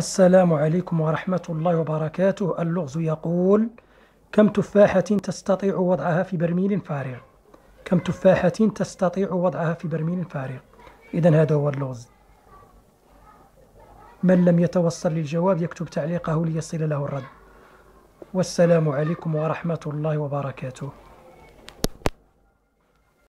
السلام عليكم ورحمة الله وبركاته. اللغز يقول: كم تفاحة تستطيع وضعها في برميل فارغ؟ كم تفاحة تستطيع وضعها في برميل فارغ؟ إذن هذا هو اللغز. من لم يتوصل للجواب يكتب تعليقه ليصل له الرد. والسلام عليكم ورحمة الله وبركاته.